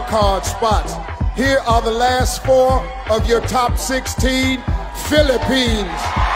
card spots. Here are the last 4 of your top 16. Philippines.